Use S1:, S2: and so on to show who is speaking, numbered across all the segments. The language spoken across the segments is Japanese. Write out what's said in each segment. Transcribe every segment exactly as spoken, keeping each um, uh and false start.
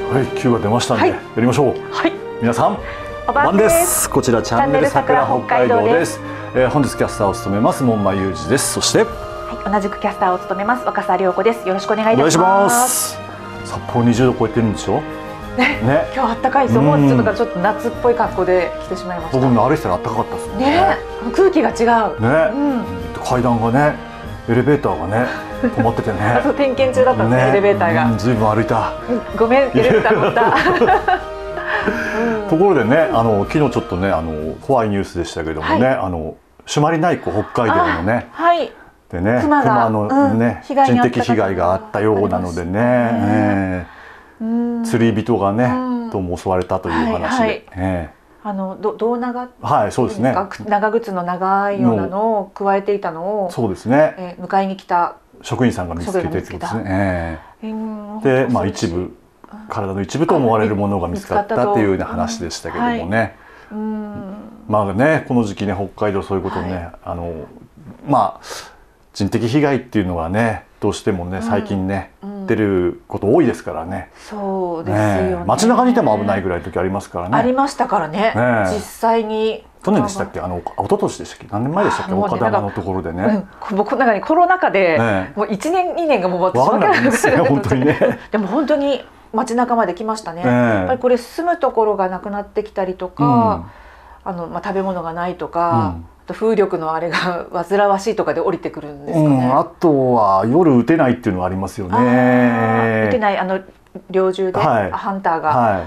S1: はい、キューが出ましたんで、はい、やりましょう。
S2: はい。
S1: 皆さん、おばんです。こちらチャンネル桜北海道です。えー、本日キャスターを務めます門馬裕二です。そして、はい、
S2: 同じくキャスターを務めます若狭涼子です。よろしくお願いいたします。
S1: 札幌にじゅうど超えてるんでしょ。
S2: ね、ね、今日暖かいですよ。もうちょっとちょっと夏っぽい格好で来てしまいました。
S1: 僕も歩いてたら暖かかったですね。
S2: ね、空気が違う。
S1: ね、うん、階段がね、エレベーターがね、止まっててね。
S2: あと点検中だったんですね、エレベーターが。
S1: ずいぶん歩いた。
S2: ごめん、エレベーター乗った。
S1: ところでね、あの昨日ちょっとね、あの怖いニュースでしたけどもね、はい、あの朱鞠内湖北海道のね、はい、でね、熊のね、うん、人的被害があったようなのでね、ね、えー、釣り人がね、どうも襲われたという話で、はいはい、えー
S2: あのど胴長、
S1: はい、そうですね。
S2: 長靴の長いようなのを加えていたのを、
S1: そうですね。
S2: えー、迎えに来た
S1: 職員さんが見つけてってことですね。えー、で、まあ一部体の一部と思われるものが見つかったというような話でしたけどもね。うん、まあね、この時期ね、北海道そういうことね、はい、あのまあ人的被害っていうのはね、どうしてもね最近ね、うん、出ること多いですからね。
S2: そうですよね。
S1: ね、街中にいても危ないぐらいの時ありますからね。
S2: ありましたからね。ね、実際に。
S1: 去年でしたっけ、あの一昨年でしたっけ、何年前でしたっけ、岡玉のところでね。
S2: うん、僕の中にコロナ禍で、ね、もういちねんにねんがもう私分からないですよ本当にね。でも本当に街中まで来ましたね。ね、やっぱりこれ住むところがなくなってきたりとか、うん、あのまあ食べ物がないとか。うん、風力のあれが煩わしいとかで降りてくるんですかね。
S1: うん、あとは夜撃てないっていうのはありますよね。
S2: 撃てない、あの猟銃で、はい、ハンターが、はい、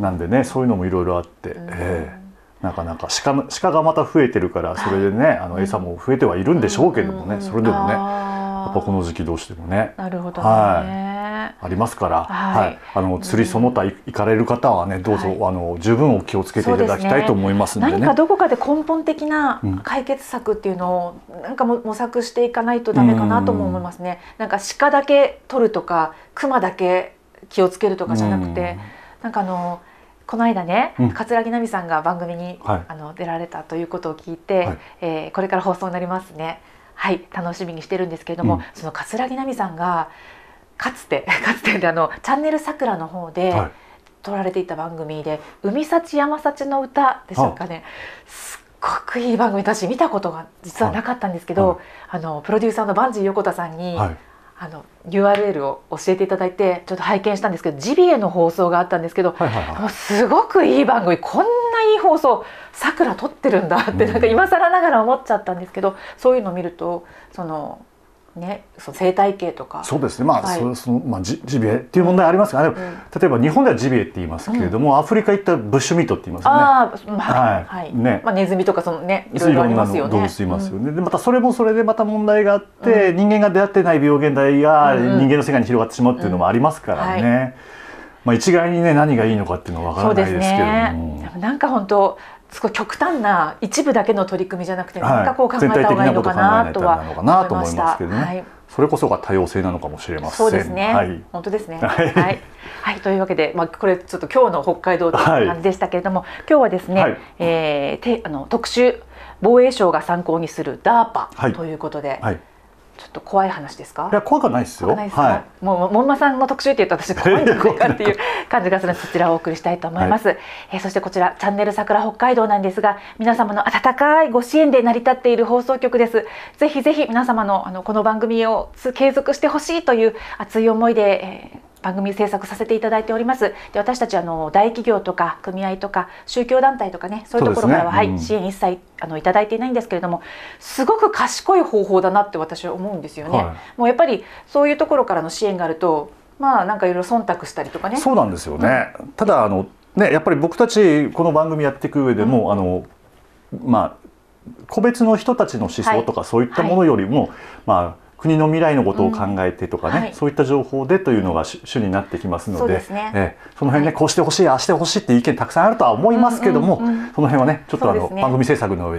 S1: なんでね、そういうのもいろいろあって、えー、なかなか鹿、鹿がまた増えてるから、それでね、はい、あの餌も増えてはいるんでしょうけどもね、それでもね、やっぱこの時期どうしてもね、
S2: なるほどね、
S1: はい、ありますから、はい、あの釣りその他行かれる方はね、どうぞ、はい、あの十分お気をつけていただきたいと思いますのでね。
S2: 何かどこかで根本的な解決策っていうのをなんか模索していかないとダメかなとも思いますね。なんか鹿だけ取るとか、熊だけ気をつけるとかじゃなくて、なんかあのこの間ね、うん、桂木奈美さんが番組に、はい、あの出られたということを聞いて、はい、えー、これから放送になりますね。はい、楽しみにしてるんですけれども、うん、その桂木奈美さんがかつてかつてであのチャンネル桜の方で、はい、撮られていた番組で「海幸山幸の歌」でしょうかね、すっごくいい番組、私見たことが実はなかったんですけど、はい、あのプロデューサーのバンジー横田さんに、はい、あの ユーアールエル を教えていただいてちょっと拝見したんですけど、ジビエの放送があったんですけど、もうすごくいい番組、こんないい放送さくら撮ってるんだってなんか今更ながら思っちゃったんですけど、そういうのを見るとそのね、その生態系とか、
S1: そうですね、まあ、はい、そのまあジビエっていう問題ありますが、ね、うん、例えば日本ではジビエって言いますけれども、うん、アフリカ行ったらブッシュミートって言いますよね。ああ、はいはい、ね、まあネズミとかそのね、いろいろありますよね。いろんな動物いますよね。うん、でまたそれもそれでまた問題があって、うん、人間が出会ってない病原体が人間の世界に広がってしまうっていうのもありますからね。うん、はい、まあ一概にね何がいいのかっていうのはわからないですけども、ね、
S2: なんか本当すごい極端な一部だけの取り組みじゃなくて、何かこう考えた方がいいのかなとは思いました。
S1: それこそが多様性なのかもしれません。
S2: そうですね。はい、本当ですね。はい、はいはい、というわけで、まあこれちょっと今日の北海道という感じでしたけれども、はい、今日はですね、はい、えー、てあの特集防衛省が参考にする ダーパ ということで。はい、ちょっと怖い話ですか？
S1: いや、怖くないですよ。
S2: はい、もう門馬さんの特集って言ったら私怖いんじゃないかっていう感じがするので、そちらをお送りしたいと思います。はい、えー、そしてこちらチャンネル桜北海道なんですが、皆様の温かいご支援で成り立っている放送局です。ぜひぜひ皆様のあのこの番組を継続してほしいという熱い思いで、えー番組制作させていただいております。で、私たちあの大企業とか組合とか宗教団体とかね、そういうところからは、ね、はい、うん、支援一切あのいただいていないんですけれども、すごく賢い方法だなって私は思うんですよね。はい、もうやっぱりそういうところからの支援があると、まあなんかいろいろ忖度したりとかね。
S1: そうなんですよね。うん、ただあのね、やっぱり僕たちこの番組やっていく上でも、うん、あのまあ個別の人たちの思想とか、はい、そういったものよりも、はい、まあ国の未来のことを考えてとかね、うん、はい、そういった情報でというのが主になってきますので、その辺ね、はい、こうしてほしい、ああしてほしいっていう意見たくさんあるとは思いますけども、その辺はねちょっとあの、ね、番組制作の上で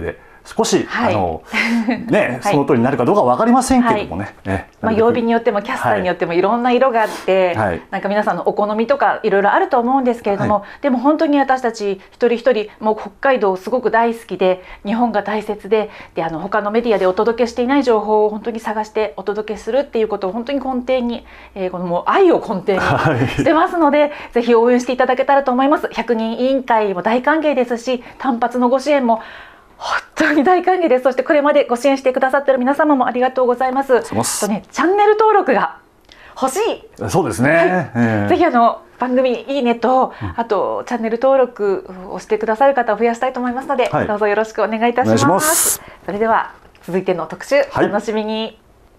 S1: 少し、はい、あのね、はい、その通りになるかどうかわかりませんけどもね。はい、ね
S2: まあ曜日によってもキャスターによってもいろんな色があって、はい、なんか皆さんのお好みとかいろいろあると思うんですけれども、はい、でも本当に私たち一人一人もう北海道すごく大好きで、日本が大切で、であの他のメディアでお届けしていない情報を本当に探してお届けするっていうことを本当に根底に、えー、このもう愛を根底にしてますので、はい、ぜひ応援していただけたらと思います。ひゃくにん委員会も大歓迎ですし、単発のご支援も本当に大歓迎です。そしてこれまでご支援してくださっている皆様もありがとうございます。とね、チャンネル登録が欲しい。
S1: そうですね。はいえー、
S2: ぜひあの番組いいねと、うん、あとチャンネル登録をしてくださる方を増やしたいと思いますので、はい、どうぞよろしくお願いいたします。ますそれでは続いての特集、はい、お楽しみに。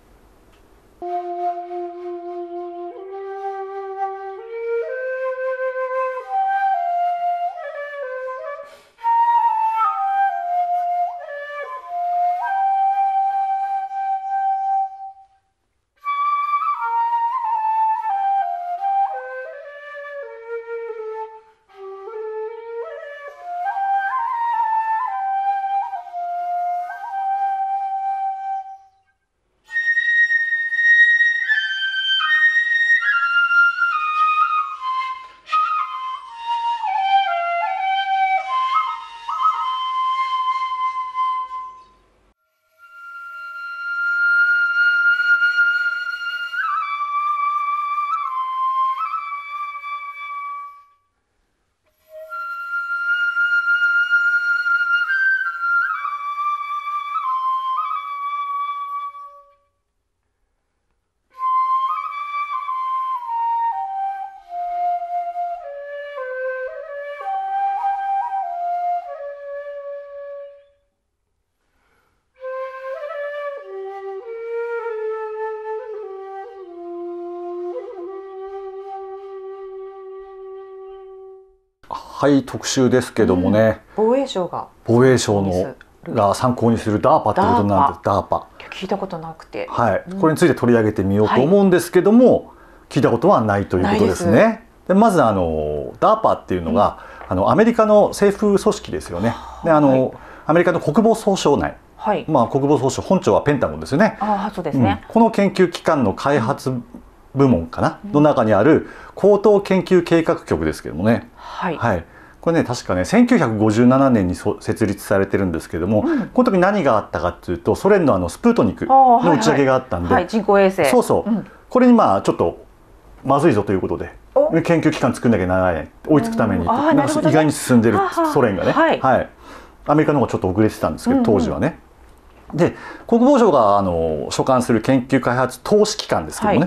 S1: はい、特集ですけどもね、
S2: うん、防衛省が
S1: 防衛省のが参考にする ダーパ ってことなんです。 ダーパ
S2: 聞いたことなくて、
S1: はい、うん、これについて取り上げてみようと思うんですけども、はい、聞いたことはないということですね。でまずあの ダーパ っていうのが、うん、あのアメリカの政府組織ですよね。であの、はい、アメリカの国防総省内、はい、まあ国防総省本庁はペンタゴンですよね。
S2: あそうですね、
S1: うん、この研究機関の開発部門かな、うん、の中にある高等研究計画局ですけどもね。はい、はい、これね確かねせんきゅうひゃくごじゅうななねんに設立されてるんですけども、うん、この時何があったかっていうと、ソ連のあのスプートニクの打ち上げがあったんで、
S2: はいはいはい、人工衛星、
S1: そうそう、うん、これにまあちょっとまずいぞということで研究機関作んなきゃならない追いつくために、なんか意外に進んでるソ連がね、はいはい、アメリカの方がちょっと遅れてたんですけど当時はね、うんうん、で国防省があの所管する研究開発投資機関ですけどもね、はい、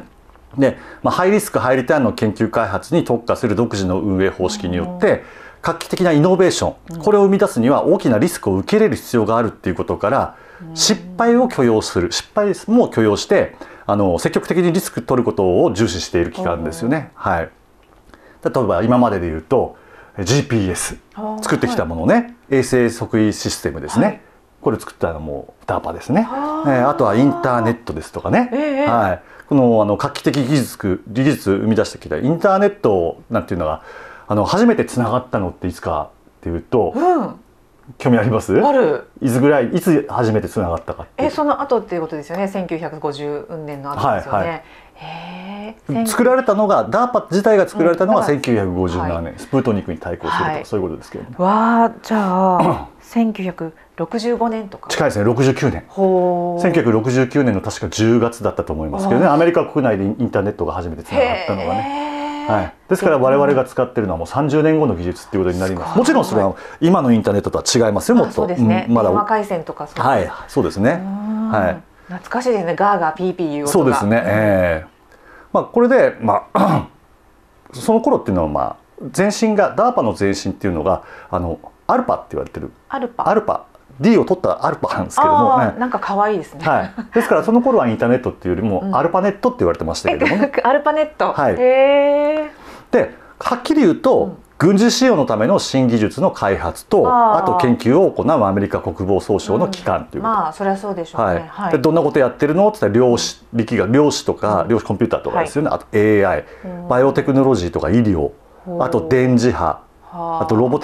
S1: でまあ、ハイリスクハイリターンの研究開発に特化する独自の運営方式によって、画期的なイノベーション、これを生み出すには大きなリスクを受け入れる必要があるっていうことから、失敗を許容する、失敗も許容してあの積極的にリスク取ることを重視している機関ですよね。はい、例えば今までで言うと ジーピーエス 作ってきたものね、はい、衛星測位システムですね、はい、これ作ったのも ダーパ ですね。えー、あとはインターネットですとかね、えー、はい、このあの画期的技術技術生み出してきたインターネットなんていうのがあの初めてつながったのっていつかっていうと、うん、興味あります？
S2: ある。
S1: いつぐらい、いつ初めてつながったかって。
S2: え、その後っていうことですよね。せんきゅうひゃくごじゅうねんの後ですよね。はいはい、へ
S1: え。作られたのが ダーパ 自体が作られたのがせんきゅうひゃくごじゅうななねん、はい、スプートニクに対抗するとか、はい、そういうことですけどね。
S2: わあ、じゃあせんきゅうひゃくろくじゅうごねんとか。
S1: 近いですね。ろくじゅうきゅうねん。ほせんきゅうひゃくろくじゅうきゅうねんの確かじゅうがつだったと思いますけどね。アメリカ国内でインターネットが初めてつながったのがね。はい、ですから我々が使っているのはもうさんじゅうねんごの技術っていうことになります。もちろんそれは今のインターネットとは違いますよ。もっと
S2: そうですね、うん、まだ電話回線とか
S1: そう、はい、そうですね、は
S2: い、懐かしいですね。ガーガーピーピーいう音が。
S1: そうですね、えーまあ、これで、まあ、その頃っていうのは、まあ、前身が ダーパ の前身っていうのがあのアルパって言われてる
S2: アルパ
S1: アルパ D を取ったアルパなんですけども、
S2: ね、なんか可愛いですね、
S1: はい、ですからその頃はインターネットっていうよりも、うん、アルパネットって言われてましたけども、ね、
S2: アルパネット、
S1: はい、
S2: へ
S1: ーではっきり言うと、うん、軍事使用のための新技術の開発と あ, あと研究を行うアメリカ国防総省の機関ということ、
S2: うん、まあそれはそうでしょうね、はいはい、
S1: でどんなことやってるのって言ったら量子力学量子とか、うん、量子コンピューターとかですよね、はい、あと エーアイ、うん、バイオテクノロジーとか医療、あと電磁波、あとロボテ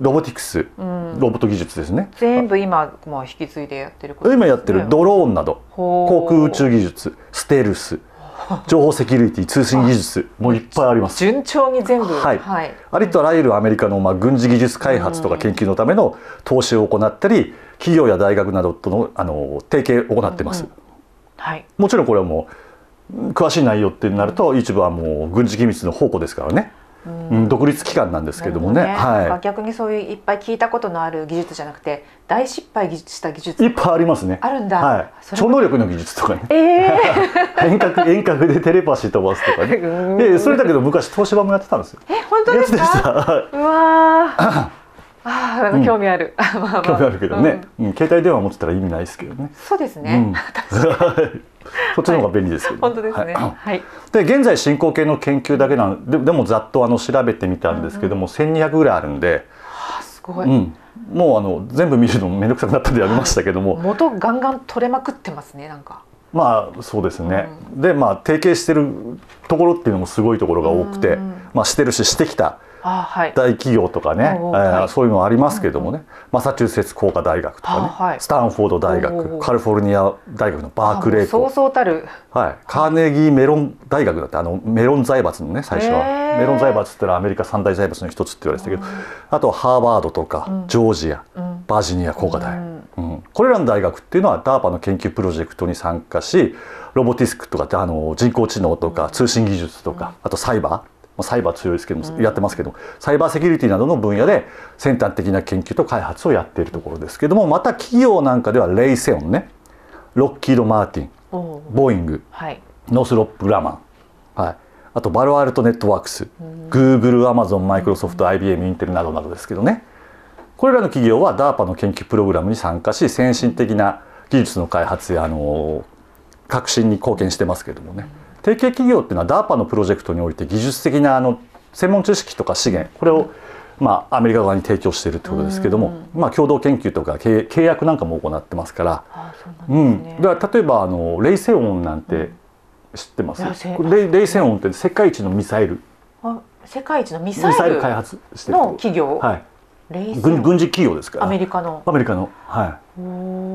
S1: ロボティクス、うん、ロボット技術ですね。
S2: 全部今、まあ、引き継いでやってることです
S1: ね。今やってるドローンなど航空宇宙技術、ステルス、情報セキュリティ、通信技術もういっぱいあります。
S2: 順調に全部、
S1: はいはい、ありとあらゆるアメリカのまあ軍事技術開発とか研究のための投資を行ったり、企業や大学などとのあの提携を行っています。うんうん、はい、もちろんこれはもう詳しい内容ってなると一部はもう軍事機密の宝庫ですからね。うん、独立機関なんですけどもね。ね、
S2: はい、逆にそういういっぱい聞いたことのある技術じゃなくて大失敗した技術
S1: いっぱいありますね。
S2: あるんだ。
S1: はい、超能力の技術とかね。えー、遠隔遠隔でテレパシー飛ばすとかね。えそれだけど昔東芝もやってたんですよ。
S2: え本当ですか。うわああ興味ある。
S1: 興味あるけどね、うん、携帯電話持ってたら意味ないですけどね。
S2: そうですね。
S1: そっちの方が便利ですけど、
S2: 本当ですね。はい。
S1: で現在進行形の研究だけなんで、でもざっとあの調べてみたんですけども、せんにひゃくぐらいあるんで、
S2: すごい。
S1: もうあの全部見るの面倒くさくなったんでやめましたけども、
S2: 元ガンガン取れまくってますねなんか。
S1: まあそうですね。でまあ提携してるところっていうのもすごいところが多くて、まあしてるししてきた。大企業とかね、はい、そういうのありますけどもね、うんうん、マサチューセッツ工科大学とかね、はい、スタンフォード大学、カリフォルニア大学のバークレー校、
S2: そうそうたる、
S1: はい、カーネギーメロン大学だってあのメロン財閥のね最初はメロン財閥って言ったらアメリカ三大財閥の一つって言われてたけど、うん、あとハーバードとか、うん、ジョージア、うん、バージニア工科大、うんうん、これらの大学っていうのは ダーパ の研究プロジェクトに参加し、ロボティスクとかってあの人工知能とか通信技術とか、うん、あとサイバーサイバー強いですけども、やってますけども、サイバーセキュリティなどの分野で先端的な研究と開発をやっているところですけども、また企業なんかではレイセオンね、ロッキード・マーティン、ボーイング、はい、ノースロップ・グラマン、はい、あとバルアルト・ネットワークス、グーグル、アマゾン、マイクロソフト、アイビーエム、インテルなどなどですけどね、これらの企業は ダーパ の研究プログラムに参加し、先進的な技術の開発やあの革新に貢献してますけどもね。提携企業っていうのは ダーパ のプロジェクトにおいて技術的なあの専門知識とか資源、これをまあアメリカ側に提供しているということですけども、まあ共同研究とか契約なんかも行ってますから、うん、だから例えばあのレイセオンなんて知ってます？レイ、レイセオンって世界一のミサイル、
S2: あ、世界一のミサイル、ミサイル開発してるの企業、はい、レイセオン、
S1: 軍事企業ですから、
S2: アメリカの、
S1: アメリカの、はい。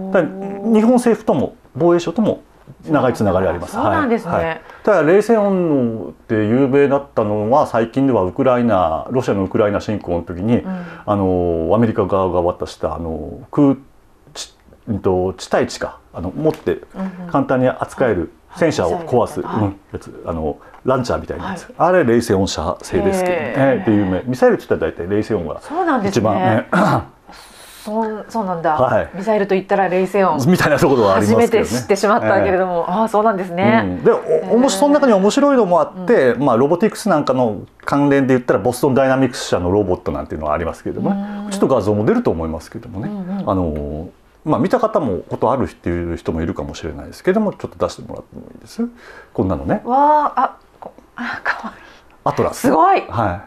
S1: だ日本政府とも防衛省とも長いつながりあります。
S2: そうなんですね。はいはい、
S1: ただレイセオンって有名だったのは最近ではウクライナロシアのウクライナ侵攻の時に、うん、あのアメリカ側が渡したあの空地と地対地かあの持って簡単に扱える戦車を壊す、はい、うん、やつ、あのランチャーみたいなやつ、はい、あれレイセオン社製ですけどねっていう名、ミサイルって言ったら大体レイセオンが一番ね。
S2: そうそうなんだ、はい、ミサイルといったらレイセオン
S1: みたいなところはありますけどね。
S2: 初めて知ってしまったけれども、えー、ああそうなんですね。うん、で
S1: おもしその中に面白いのもあって、うん、まあロボティクスなんかの関連で言ったらボストンダイナミクス社のロボットなんていうのはありますけれどもね、うん、ちょっと画像も出ると思いますけどもね、うんうん、あのまあ見た方もことあるっていう人もいるかもしれないですけども、ちょっと出してもらってもいいです？こんなのね。
S2: わあ、あ、あ、かわいい。
S1: アトラス。
S2: すごい。
S1: はい。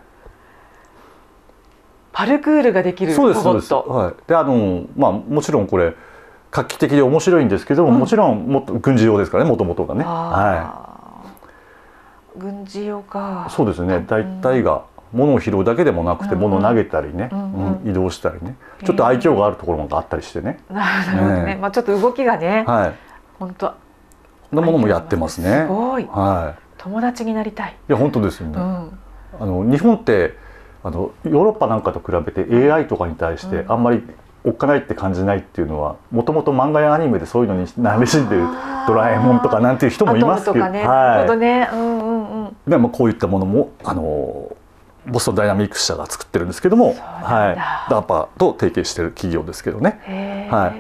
S2: パルクールができるロボット。そうですそうです。はい。
S1: で、あのまあもちろんこれ画期的で面白いんですけども、うん、もちろんもっと軍事用ですからね、もともとがね。は
S2: い。軍事用か。
S1: そうですね。大体が物を拾うだけでもなくて、うん、物を投げたりね、うんうん、移動したりね、ちょっと愛嬌があるところがあったりしてね。
S2: なるほどね。まあちょっと動きがね。はい。本当。
S1: こんなものもやってますね。
S2: すごい。
S1: はい。
S2: 友達になりたい。
S1: いや本当ですよね。うん、あの日本ってあのヨーロッパなんかと比べて エーアイ とかに対してあんまりおっかないって感じないっていうのは、もともと漫画やアニメでそういうのに慣れしんでるドラえもんとかなんていう人もいますけど、
S2: ね、はい。ね、うんうんうん。
S1: でもこういったものもあのボストンダイナミクス社が作ってるんですけども、はい、ダーパ と提携してる企業ですけどね。はい。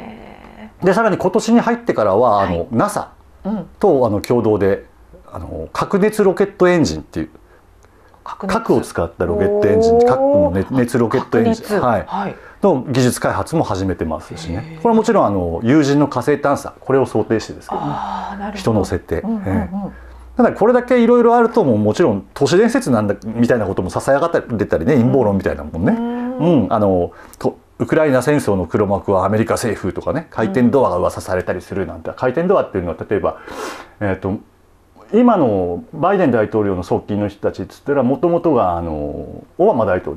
S1: でさらに今年に入ってからはあの、はい、ナサ とあの共同であの核熱ロケットエンジンっていう核を使ったロケットエンジン、核の熱ロケットエンジン、はいはい、の技術開発も始めてますしね。これはもちろんあの有人の火星探査、これを想定してですけどね、人乗せて。ただこれだけいろいろあるとももちろん都市伝説なんだみたいなこともささやかれたりね、陰謀論みたいなもんね。うん、あのウクライナ戦争の黒幕はアメリカ政府とかね、回転ドアが噂されたりするなんて、回転ドアっていうのは例えばえっと今のバイデン大統領の側近の人たちっつったらもともとがあのオバマ大統領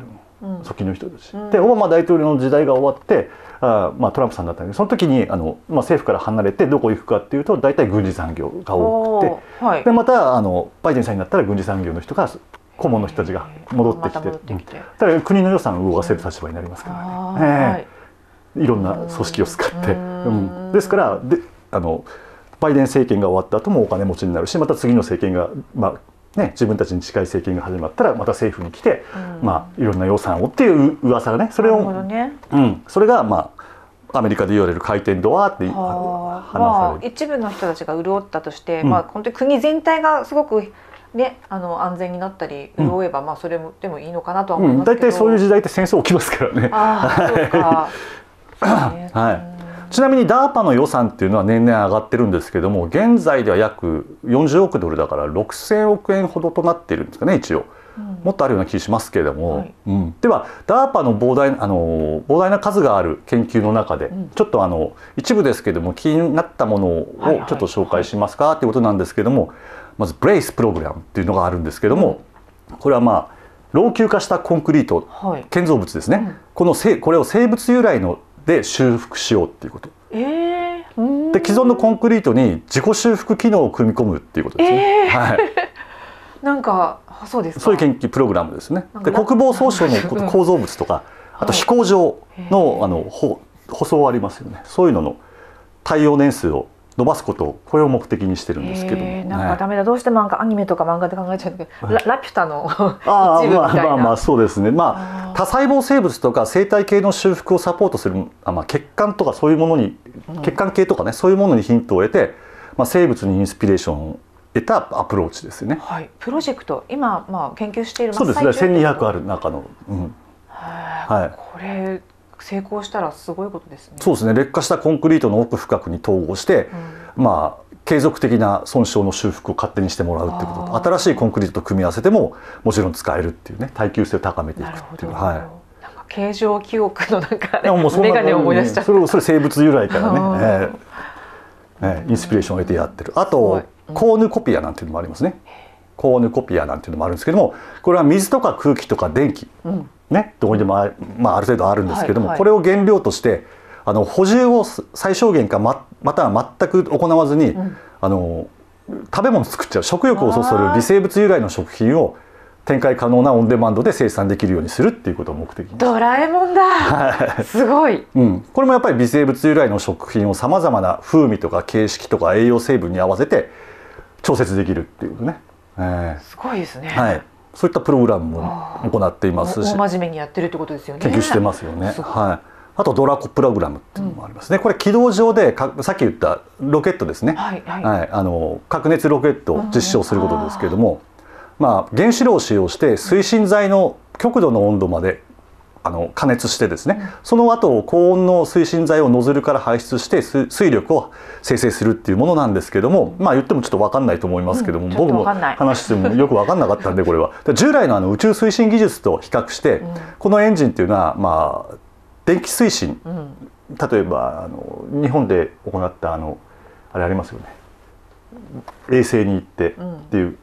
S1: 側近の人たち、うん、でオバマ大統領の時代が終わってあ、まあ、トランプさんだったんでその時にあの、まあ、政府から離れてどこ行くかっていうと大体軍事産業が多くて、はい、でまたあのバイデンさんになったら軍事産業の人が顧問の人たちが戻ってきて、まてきてだから国の予算を動かせる立場になりますからね、えーはい、いろんな組織を使って、うん、ですからであのバイデン政権が終わった後もお金持ちになるしまた次の政権が、まあね、自分たちに近い政権が始まったらまた政府に来て、うんまあ、いろんな予算をっていう噂がねそれを、ねうん、それがまあアメリカで言われる回転ドアって話される、
S2: まあ、一部の人たちが潤ったとして、うんまあ、本当に国全体がすごく、ね、あの安全になったり潤えば、うんまあ、それもでもいいのかなとは思いますけど、
S1: 大体、うん、そういう時代って戦争起きますからね。あそうかはいちなみに ダーパ の予算っていうのは年々上がってるんですけども現在では約よんじゅうおくドルだからろくせんおくえんほどとなっているんですかね一応、うん、もっとあるような気しますけれども、はいうん、では ダーパ の膨大あの膨大な数がある研究の中で、うん、ちょっとあの一部ですけども気になったものをちょっと紹介しますかっていうことなんですけどもまずブレイスプログラムっていうのがあるんですけども、うん、これはまあ老朽化したコンクリート、はい、建造物ですね、うん、このせこれを生物由来ので修復しようっていうこと、えー、で既存のコンクリートに自己修復機能を組み込むっていうことですね、えーはい、
S2: なんかそうですか
S1: そういう研究プログラムですねで国防総省の構造物とかあと飛行場の、あの舗装ありますよねそういうのの耐用年数を伸ばすことをこれを目的にしてるんですけども、えー、
S2: なんかダメだどうしてもなんかアニメとか漫画で考えちゃうんだけど、ラ, ラピュタの一部みたいな
S1: あまあまあまあそうですねまあ多細胞生物とか生態系の修復をサポートするあ、まあ、血管とかそういうものに、うん、血管系とかねそういうものにヒントを得て、まあ、生物にインスピレーションを得たアプローチですよね、
S2: はい、プロジェクト今、まあ、研究している
S1: そうですねせんにひゃくある中の、うん
S2: はい、これ成功したらすごいことですね。
S1: そうですね劣化したコンクリートの奥深くに統合して、うん、まあ継続的な損傷の修復を勝手にしてもらうっていうことと新しいコンクリートと組み合わせてももちろん使えるっていうね耐久性を高めていくっていう、はい、
S2: なんか形状記憶のなんか、ね、メガネを思い出しちゃった
S1: それそれ生物由来からね、えー、ねインスピレーションを得てやってるあと、うん、コーヌコピアなんていうのもありますねコーヌコピアなんていうのもあるんですけどもこれは水とか空気とか電気、うんね、どこにでも あ,、まあ、ある程度あるんですけども、はいはい、これを原料としてあの補充を最小限か ま, または全く行わずに、うん、あの食べ物作っちゃう食欲をそそる微生物由来の食品を展開可能なオンデマンドで生産できるようにするっていうことを目的に
S2: ドラえもんだすごい、
S1: うん、これもやっぱり微生物由来の食品をさまざまな風味とか形式とか栄養成分に合わせて調節できるっていうね、えー、
S2: すごいですね、
S1: はいそういったプログラムも行っていますし
S2: 大真面目にやってるってことですよね
S1: 研究してますよね、はい、あとドラコプログラムっていうのもありますね、うん、これ軌道上でかさっき言ったロケットですね、はいはいはい、あの核熱ロケットを実証することですけれども、うん、まあ、原子炉を使用して推進剤の極度の温度まであの加熱してですね、うん、その後高温の推進剤をノズルから排出して水力を生成するっていうものなんですけども、まあ言ってもちょっと分かんないと思いますけども、うん、僕も話してもよく分かんなかったんでこれは従来のあの宇宙推進技術と比較して、うん、このエンジンっていうのはまあ電気推進、うん、例えばあの日本で行ったあのあれありますよね衛星に行ってっていう、うん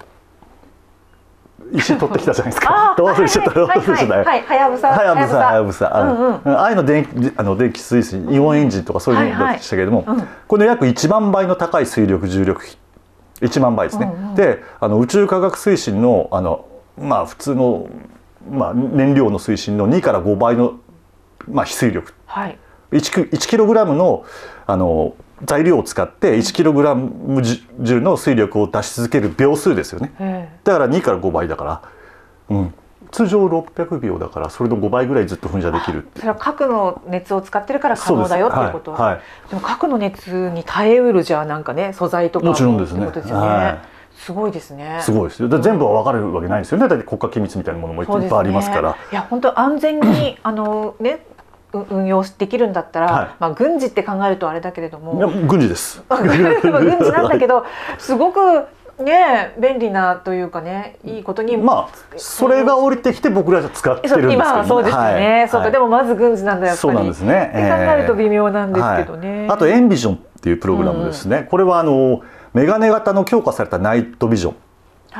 S1: 石取ってきたじゃないですか。どうするちょっとどうするじゃない。
S2: はやぶさ。は
S1: やぶさ。はやぶさ。ああいうの電気あの電気推進イオンエンジンとかそういうのでしたけれども、この約いちまんばいの高い水力重力比いちまんばいですね。で、あの宇宙科学推進のあのまあ普通のまあ燃料の推進のにからごばいのまあ非水力。はい。いちキログラムのあの材料を使っていちキログラム重の水力を出し続ける秒数ですよね。だからにからごばいだから、うん、通常ろっぴゃくびょうだからそれのごばいぐらいずっと噴射できるって。
S2: それは核の熱を使ってるから可能だよっていうこと。はいはい、でも核の熱に耐えうるじゃなんかね素材とかも
S1: もちろんですね。
S2: ですよね。はい、すごいですね。
S1: すごいですよ。全部は分かるわけないですよね。だって国家機密みたいなものもいっぱいありますから。
S2: ね、いや本当安全にあのね。運用できるんだったら、はい、まあ軍事って考えるとあれだけれども、
S1: いや軍事です。
S2: 軍事なんだけど、すごくね便利なというかねいいことに、
S1: まあそれが降りてきて僕らじゃ使ってるんですけど、ね、
S2: 今はそうですよね。はい、そうか、はい、でもまず軍事なんだやっぱり。
S1: そうなんですね。
S2: って考えると微妙なんですけどね。
S1: はい、あとエンビジョンっていうプログラムですね。うん、これはあのメガネ型の強化されたナイトビジョン。はい。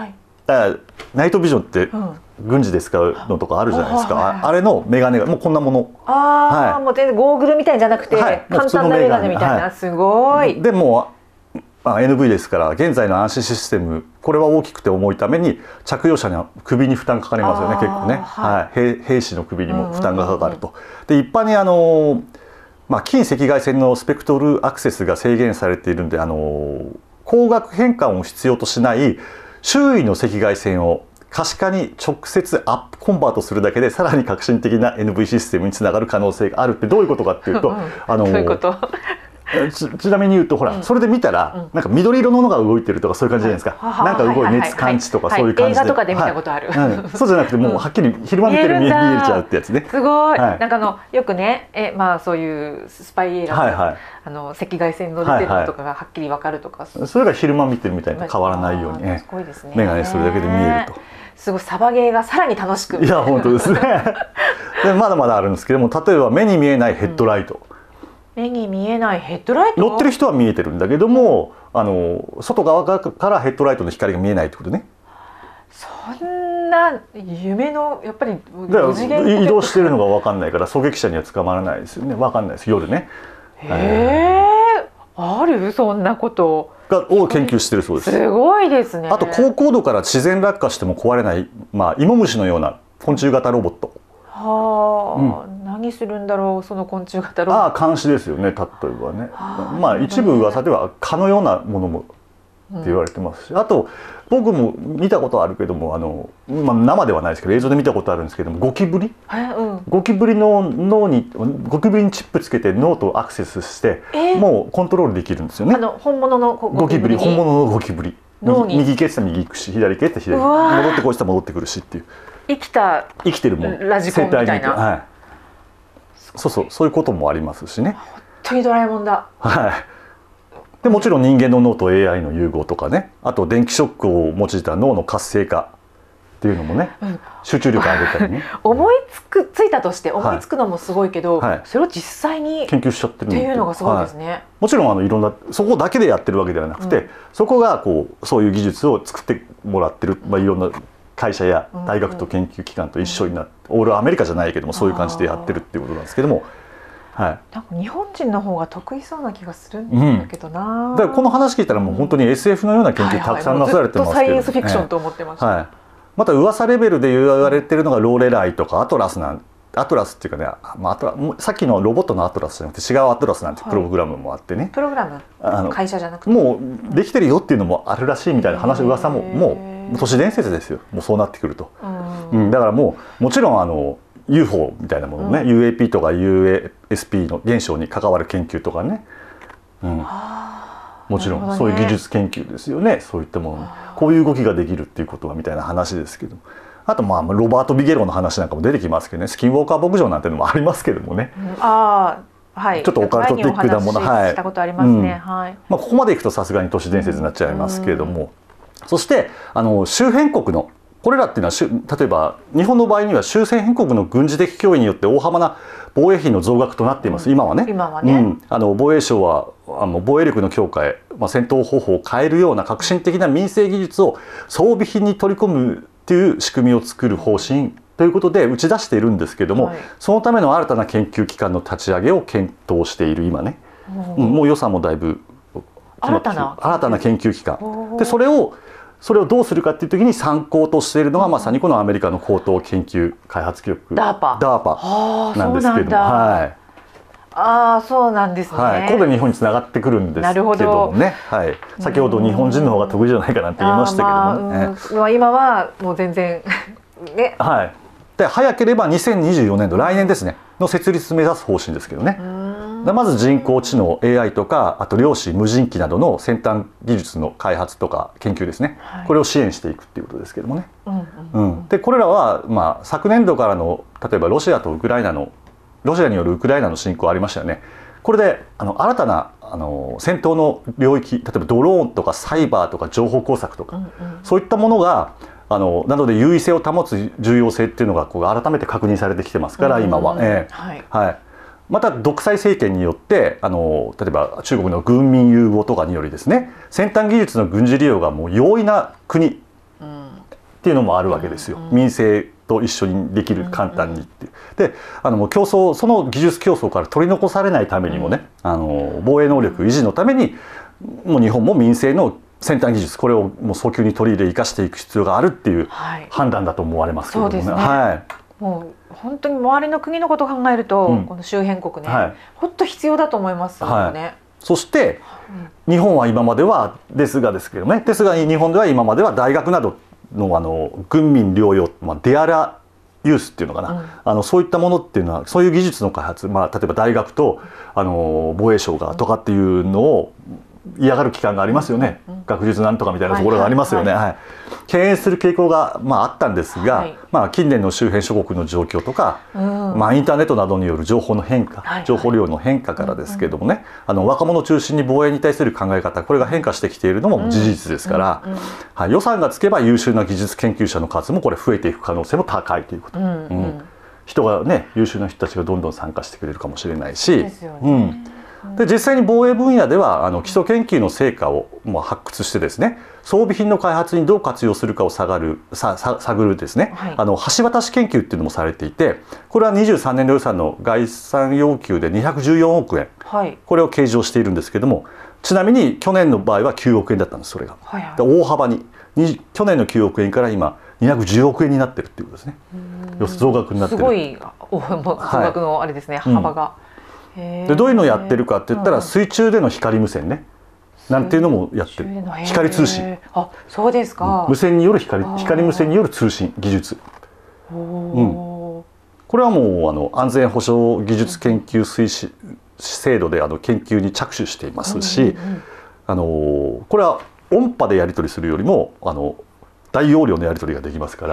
S1: ナイトビジョンって軍事で使うのとかあるじゃないですか、うん、あ, あれのメガネがもうこんなもの、
S2: ああ、はい、もう全然ゴーグルみたいじゃなくて、はい、簡単なメガネみたいな、はい、すごい。
S1: でもまあ、エヌブイ ですから現在の暗視システムこれは大きくて重いために着用者には首に負担かかりますよね結構ね、はい、兵, 兵士の首にも負担がかかると。で一般にあの、まあ、近赤外線のスペクトルアクセスが制限されているんであの光学変換を必要としない周囲の赤外線を可視化に直接アップコンバートするだけでさらに革新的な エヌブイ システムにつながる可能性があるってどういうことかっていうと、うん、あのどういうことち, ちなみに言うとほら、うん、それで見たら、うん、なんか緑色のものが動いてるとかそういう感じじゃないですか、はい、なんか動い熱感知とかそういう感じで、
S2: 映画とかで見たことある、
S1: はいうん、そうじゃなくてもうはっきり昼間見てる見えちゃうってやつね。
S2: すごい、はい、なんかあのよくねえ、まあ、そういうスパイ映画の、はいはい、あの赤外線の出てるのとかがはっきり分かるとか、はいはい、
S1: それが昼間見てるみたいと変わらないように、ね、すごいですね、眼鏡するだけで見えると。
S2: すごいサバゲーがさらに楽しく、
S1: いや本当ですねでまだまだあるんですけども、例えば目に見えないヘッドライト、うん
S2: 目に見えないヘッドライト、
S1: 乗ってる人は見えてるんだけども、あの外側からヘッドライトの光が見えないってことね。
S2: そんな夢のやっぱり
S1: 移動してるのが分かんないから狙撃者には捕まらないですよね。分かんないです夜ね。
S2: へえ、あるそんなこと
S1: がを研究してるそうです。
S2: すごいですね。
S1: あと高高度から自然落下しても壊れない、まあ、芋虫のような昆虫型ロボット。
S2: はあ、うん、何するんだろうその昆虫型ロボット。
S1: ああ監視ですよね。例えばね、まあ一部噂では蚊のようなものもって言われてますし、うん、あと僕も見たことあるけどもあの、まあ、生ではないですけど映像で見たことあるんですけどもゴキブリ、うん、ゴキブリの脳にゴキブリにチップつけて脳とアクセスして、えー、もうコントロールできるんですよね。
S2: あの本物の
S1: ゴキブリ本物のゴキブリ右行けってたら右行くし左行けって左戻ってこいってたら戻ってくるしっていう
S2: 生きた
S1: 生きてるもん
S2: ラジコンみたいな、はい、
S1: そうそうそういうこともありますしね。
S2: 本当にドラえもんだ。
S1: はい。でもちろん人間の脳と エーアイ の融合とかね、あと電気ショックを用いた脳の活性化っていうのもね、うん、集中力上げたりね
S2: 思いつくついたとして思いつくのもすごいけど、はい、それを実際に
S1: 研究しちゃってる
S2: っていうのがすごいですね。はい、
S1: もちろんあのいろんなそこだけでやってるわけではなくて、うん、そこがこうそういう技術を作ってもらってる、まあ、いろんな会社や大学と研究機関と一緒になって、うん、オールアメリカじゃないけどもそういう感じでやってるっていうことなんですけども。はい、
S2: なんか日本人の方が得意そうな気がするんだけどな、
S1: うん、だからこの話聞いたらもう本当に エスエフ のような研究たくさんなされてますけど、
S2: はいはい、ずっとサイエンスフィクションと思ってました、
S1: はい、また噂レベルで言われてるのがローレライとかアトラスなんアトラスっていうかね、まあ、アトラさっきのロボットのアトラスじゃなくて違うアトラスなんてプログラムもあってね、はい、
S2: プログラムあの会社じゃなくて
S1: もうできてるよっていうのもあるらしいみたいな話噂ももう都市伝説ですよ。もうそうなってくると、うん、だからもうもちろんあのユーフォー みたいなものね、うん、ユーエーピー とか ユーエーエスピー の現象に関わる研究とかね、うん、もちろんそういう技術研究ですよね。そういったもの、こういう動きができるっていうことはみたいな話ですけど、あとまあロバート・ビゲロの話なんかも出てきますけどね、スキンウォーカー牧場なんていうのもありますけどもね、
S2: うん、あはい、
S1: ちょっとオカルトティックなもの、はい、
S2: したことありますね、はい、
S1: まあここまでいくとさすがに都市伝説になっちゃいますけれども、うん、そしてあの周辺国のこれらっていうのは例えば日本の場合には周辺国の軍事的脅威によって大幅な防衛費の増額となっています、うん、今はね。
S2: 今はね、うん、
S1: あの防衛省はあの防衛力の強化へ、まあ、戦闘方法を変えるような革新的な民生技術を装備品に取り込むっていう仕組みを作る方針ということで打ち出しているんですけども、はい、そのための新たな研究機関の立ち上げを検討している今ね、うん、もう予算もだいぶ
S2: 新たな
S1: 新たな研究機関で、それをそれをどうするかっていう時に参考としているのがまさにこのアメリカの高等研究開発局 ダーパ ダーパ なんですけども、はい、
S2: ああそうなんですね、
S1: はい、ここで日本につながってくるんですけどもね、はい、先ほど日本人の方が得意じゃないかなって言いましたけどもね、
S2: まあ、今はもう全然ね、
S1: はい、で早ければにせんにじゅうよねんど来年ですねの設立目指す方針ですけどね。まず人工知能 エーアイ とかあと量子無人機などの先端技術の開発とか研究ですね、はい、これを支援していくっていうことですけどもね、うんうんうん、でこれらは、まあ、昨年度からの例えばロシアとウクライナのロシアによるウクライナの侵攻ありましたよね。これであの新たなあの戦闘の領域、例えばドローンとかサイバーとか情報工作とか、うんうん、そういったものがあのなので優位性を保つ重要性っていうのがこう改めて確認されてきてますから、今は、えーはいはい、また独裁政権によってあの例えば中国の軍民融合とかによりですね、先端技術の軍事利用がもう容易な国、うん、 っていうのもあるわけですよ、民生と一緒にできる、簡単にっていう。であのもう競争、その技術競争から取り残されないためにもね、あの防衛能力維持のためにもう日本も民生の先端技術、これをもう早急に取り入れ生かしていく必要があるっていう判断だと思われますけどもね。
S2: そうですね、はい、もう本当に周りの国のことを考えると、うん、この周辺国ね、はい、本当必要だと思いますよね。はい、
S1: そして、うん、日本は今まではですがですけどね、ですが日本では今までは大学などのあの軍民両用、まあ、デアラユースっていうのかな、うん、あのそういったものっていうのは、そういう技術の開発、まあ、例えば大学とあの防衛省がとかっていうのを嫌がる機関がありますよね、うんうん、学術なんとかみたいなところがありますよね。敬遠する傾向が、まあ、あったんですが、はい、まあ、近年の周辺諸国の状況とか、うん、まあ、インターネットなどによる情報の変化、はいはい、情報量の変化からですけれどもね、あの若者を中心に防衛に対する考え方、これが変化してきているのも事実ですから、うんうんうん、はい、予算がつけば優秀な技術研究者の数もこれ増えていく可能性も高いということ、うんうんうん、人がね、優秀な人たちがどんどん参加してくれるかもしれないし。ですよね。うん、で実際に防衛分野ではあの基礎研究の成果を、まあ、発掘してですね、装備品の開発にどう活用するかを探るささ探るですね、はい、あの橋渡し研究っていうのもされていて、これはにじゅうさんねん度予算の概算要求でにひゃくじゅうよんおくえん、はい、これを計上しているんですけども、ちなみに去年の場合はきゅうおくえんだったんです、それが。はいはい、で大幅に去年のきゅうおくえんから今にひゃくじゅうおくえんになってるっていうことですね。要するに増額になってる。
S2: すごい増額のあれですね、はい、幅が。
S1: うん、でどういうのをやってるかって言ったら、水中での光無線ね、なんていうのもやってる。光通信。
S2: あ、そうですか。
S1: 無線による光、光無線による通信技術。うん、これはもうあの安全保障技術研究推進制度であの研究に着手していますし、あのこれは音波でやり取りするよりもあの大容量のやり取りができますから、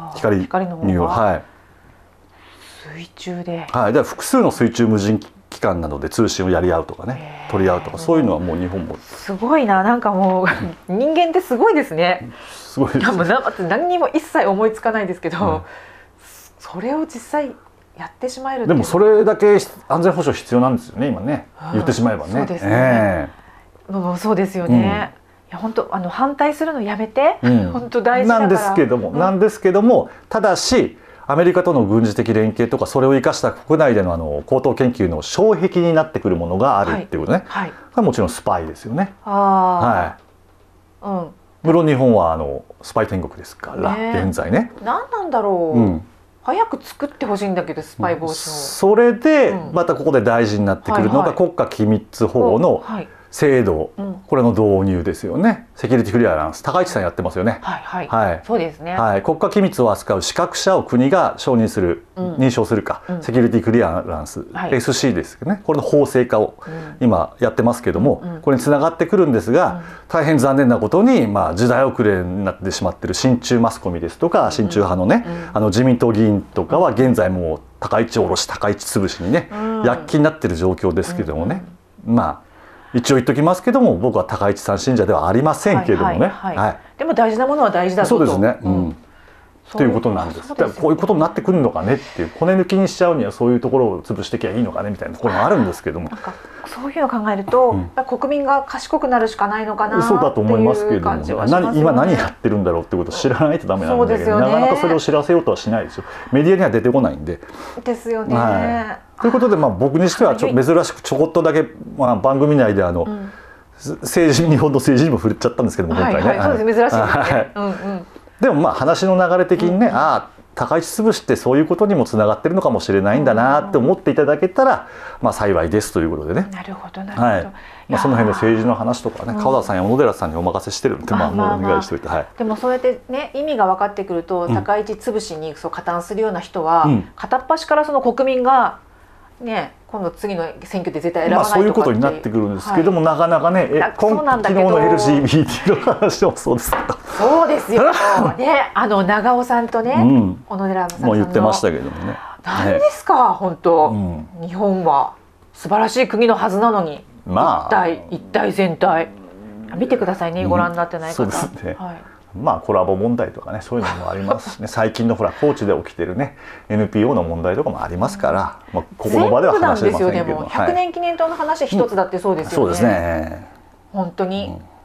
S1: 光による、はい、
S2: 水中で、
S1: はい、で複数の水中無人機関などで通信をやり合うとかね、取り合うとか、そういうのはもう日本も
S2: すごいな。なんかもう人間ってすごいですね。
S1: すごいです。
S2: 何にも一切思いつかないですけど、うん、それを実際やってしまえるって。
S1: でもそれだけ安全保障必要なんですよね、今ね、うん、言ってしまえばね。
S2: そうですね、えー、もうそうですよね、うん、いや本当あの反対するのやめて、うん、本当大事だから
S1: なんですけども、うん、なんですけども、ただしアメリカとの軍事的連携とか、それを生かした国内でのあの高等研究の障壁になってくるものがあるっていうことね、はいはい、これはもちろんスパイですよね。あ、はい、うん、無論日本はあのスパイ天国ですから、ね、現在ね。
S2: 何なんだろう、うん、早く作ってほしいんだけど、スパイ防止を。
S1: それでまたここで大事になってくるのが国家機密法の制度、これの導入ですよね。セキュリティクリアランス、高市さんやってますよね。
S2: はいはい、はい、そうですね、
S1: はい、国家機密を扱う資格者を国が承認する、うん、認証するか、うん、セキュリティクリアランス、はい、エスシー ですよね。これの法制化を今やってますけども、うん、これにつながってくるんですが、うん、大変残念なことに、まあ、時代遅れになってしまっている親中マスコミですとか、親中派のね、うん、あの自民党議員とかは現在もう高市おろし高市潰しにね、うん、躍起になっている状況ですけどもね、うん、まあ一応言っときますけども、僕は高市さん信者ではありませんけれどもね。
S2: でも大事なものは大事だと。
S1: そうですね。うん。ということなんです。こういうことになってくるのかねっていう、骨抜きにしちゃうにはそういうところを潰していけばいいのかねみたいなところもあるんですけども。
S2: なんかそういうのを考えると、うん、やっぱ国民が賢くなるしかないのかなっていう感じはしますよね。そうだと思いますけども、何今何やってるんだろうってことを知らないとダメなんだけど、なかなかそれを知らせようとはしないですよ。メディアには出てこないんで。 ですよね。
S1: はい、ということで、まあ僕にしてはちょ珍しくちょこっとだけ、まあ、番組内であの。うん、政治、日本の政治にも触れちゃったんですけども、今回ね。はいはい、そうです、珍しいですね。うんうん、でもまあ話の流れ的にね、うんうん、ああ高市潰しってそういうことにもつながってるのかもしれないんだなって思っていただけたら、まあ幸いですということでね。
S2: なるほどなるほど。はい、
S1: まあその辺の政治の話とかね、うん、川田さんや小野寺さんにお任せしてるんで、まあもうお願いしておいて、はい。
S2: でもそうやってね、意味が分かってくると、高市潰しにそう加担するような人は、うん、片っ端からその国民がね、今度次の選挙で絶対選ばないとかって、まあそういうこと
S1: になってくるんですけども、はい、なかなかね、え今昨日の エルジービーティー の話もそうですけど、
S2: そうですよね、あの長尾さんとね、うん、小野寺さんの
S1: もう言ってましたけどもね、
S2: 何ですか、ね、本当、うん、日本は素晴らしい国のはずなのに、まあ、一体一体全体見てくださいね、ご覧になってない方、うん、そうですね、はい、
S1: まあコラボ問題とかね、そういうのもありますしね最近のほら高知で起きてるね エヌピーオー の問題とかもありますから、まあ、ここの場では話せませんけど、
S2: 全部なんですよ。でもひゃくねん記念塔の話一つだってそうですよね、
S1: はい、そうですね、
S2: 本当に、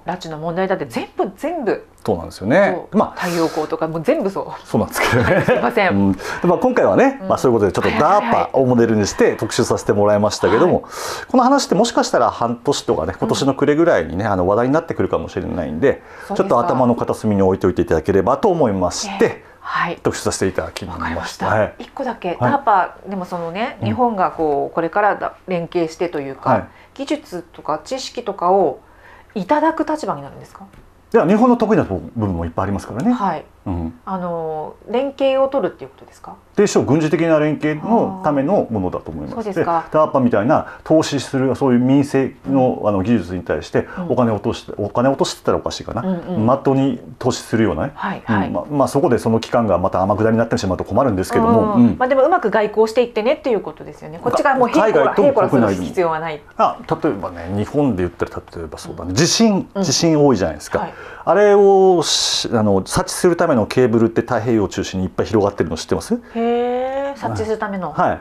S2: 拉致の問題だって全部全部
S1: そうなんですよね。
S2: まあ太陽光とかも全部そう。
S1: そうなんですけどね。
S2: すいません。
S1: うん、まあ今回はね、うん、まあそういうことでちょっと ダーパ をモデルにして特集させてもらいましたけども、はい、この話ってもしかしたら半年とかね今年の暮れぐらいにね、うん、あの話題になってくるかもしれないんで、ちょっと頭の片隅に置いておいていただければと思いまして。えーはい、特集させていただきました。はい、
S2: いっこだけ、ダーパでもそのね、日本がこうこれから連携してというか、はい、技術とか知識とかをいただく立場になるんですか？
S1: いや、日本の得意な部分もいっぱいありますからね。
S2: はい。うん、あの連携を取るっていうことですか？
S1: でしょう、軍事的な連携のためのものだと思います。
S2: そうですか。
S1: ダーパみたいな投資するそういう民生の、うん、あの技術に対してお金を落として、うん、お金を落としてたらおかしいかな、うんうん、まっとうに投資するようなね、はいはい、うん、ま, まあそこでその期間がまた天下りになってしまうと困るんですけども、うんうん、
S2: まあでもうまく外交していってねっていうことですよね。こっちがもう平行ら平行らする必要はない。
S1: あ、例えばね、日本で言ったら例えばそうだね、地震地震多いじゃないですか。うん、はい、あれをあの察知するためのケーブルって太平洋を中心にいっぱい広がってるの知ってます？
S2: へえ、察知するための。
S1: はい。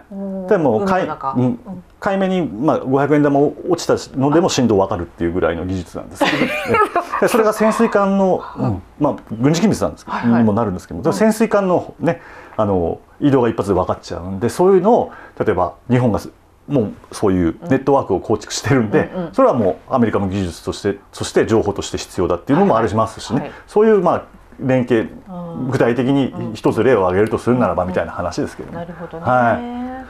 S1: でも海、うん、海面にまあごひゃくえん玉落ちたのでも振動わかるっていうぐらいの技術なんですけど、それが潜水艦の、うん、まあ軍事機密なんですけど、はいはい、にもなるんですけど、潜水艦のねあの移動が一発で分かっちゃうんで、そういうのを例えば日本がもうそういうネットワークを構築してるんで、うんうん、それはもうアメリカの技術としてそして情報として必要だっていうのもありますしね、はいはい、そういうまあ連携、具体的に一つ例を挙げるとするならばみたいな話ですけどね。
S2: なるほどね。
S1: はい。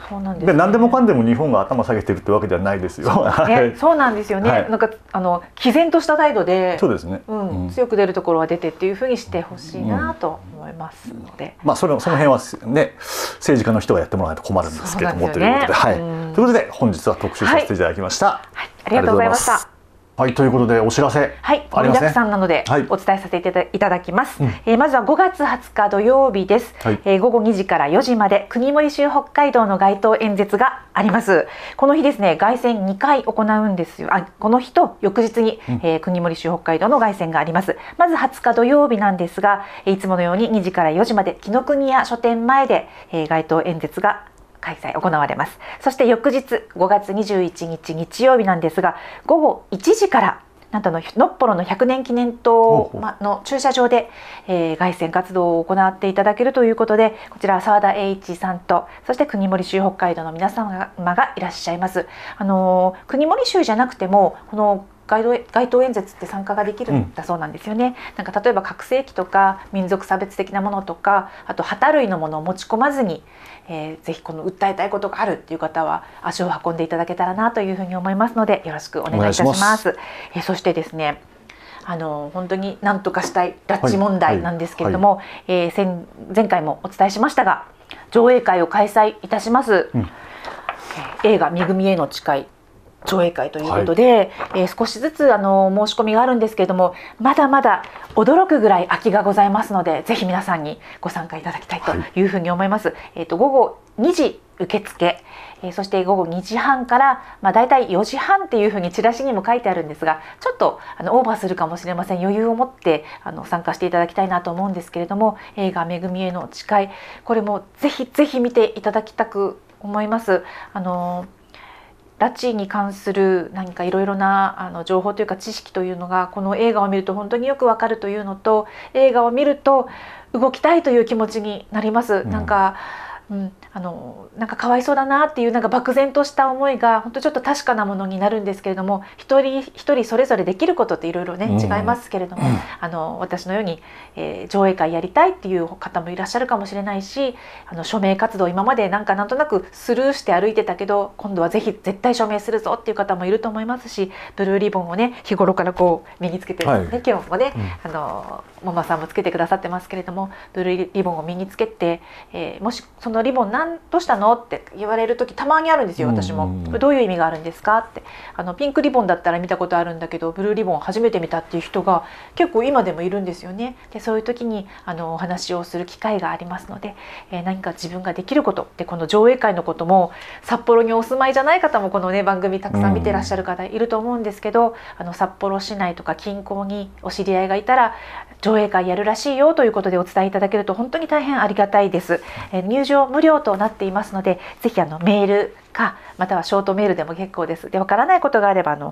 S1: そうなんですね。で何でもかんでも日本が頭下げてるってわけではないですよ。
S2: そうね、そうなんですよね。はい、なんかあの毅然とした態度で、
S1: そうですね。
S2: うんうん、強く出るところは出てっていうふうにしてほしいなと思いますので。
S1: うん、まあそれその辺はね、政治家の人がやってもらわないと困るんですけども、ね、ということで、はい。ということで本日は特集させていただきました。はい
S2: はい、ありがとうございました。
S1: はい、ということでお知らせ、
S2: はい、盛りだくさんなのでお伝えさせていただきます。はい、えー、まずはごがつはつか土曜日です。はい、えー、ごごにじからよじまで国盛州北海道の街頭演説があります。この日ですね、凱旋にかい行うんですよ。あ、この日と翌日に、うん、えー、国盛州北海道の凱旋があります。まずはつか土曜日なんですが、いつものようににじからよじまで紀ノ国屋書店前で、えー、街頭演説が開催行われます。そして翌日ごがつにじゅういちにち日曜日なんですが、ごごいちじからなんとののっぽろのひゃくねん記念塔の駐車場で、えー、凱旋活動を行っていただけるということで、こちら澤田栄一さんとそして国盛州北海道の皆様がいらっしゃいます。あのー、国盛州じゃなくてもこの街頭、街頭演説って参加ができるんだそうなんですよね。うん、なんか例えば拡声器とか民族差別的なものとか、あと旗類のものを持ち込まずに、えー、ぜひこの訴えたいことがあるっていう方は足を運んでいただけたらなというふうに思いますのでよろしくお願いいたします。ます。えー、そしてですね、あの本当に何とかしたい拉致問題なんですけれども、はいはい、えー、前回もお伝えしましたが上映会を開催いたします。うん、えー、映画「めぐみへの誓い」上映会ということで、はい、えー、少しずつあの申し込みがあるんですけれども、まだまだ驚くぐらい空きがございますので、ぜひ皆さんにご参加いただきたいというふうに思います。はい、えーと、ごごにじ受付、えー、そしてごごにじはんから、まあ、だいたいよじはんっていうふうにチラシにも書いてあるんですが、ちょっとあのオーバーするかもしれません。余裕を持ってあの参加していただきたいなと思うんですけれども、映画「めぐみへの誓い」、これもぜひぜひ見ていただきたく思います。あの拉致に関する何かいろいろなあの情報というか知識というのがこの映画を見ると本当によくわかるというのと、映画を見ると動きたいという気持ちになります。うん、なんか、うん、あのなんかかわいそうだなっていうなんか漠然とした思いが本当ちょっと確かなものになるんですけれども、一人一人それぞれできることっていろいろね、うん、違いますけれども、うん、あの私のように、えー、上映会やりたいっていう方もいらっしゃるかもしれないし、あの署名活動今までなんかなんとなくスルーして歩いてたけど今度はぜひ絶対署名するぞっていう方もいると思いますし、ブルーリボンをね日頃からこう身につけてるんですね、はい、今日もね、うん、あのママさんもつけてくださってますけれども、ブルーリボンを身につけて、えー、もしそのリボン何どうしたのって言われる時たまにあるんですよ。私もどういう意味があるんですかって、あのピンクリボンだったら見たことあるんだけどブルーリボン初めて見たっていう人が結構今でもいるんですよね。でそういう時にあのお話をする機会がありますので、えー、何か自分ができることで、この上映会のことも札幌にお住まいじゃない方もこのね番組たくさん見てらっしゃる方いると思うんですけど、あの札幌市内とか近郊にお知り合いがいたら上映会やるらしいよということでお伝えいただけると本当に大変ありがたいです。えー、入場無料となっていますので、ぜひあのメールかまたはショートメールでも結構です。でわからないことがあればあの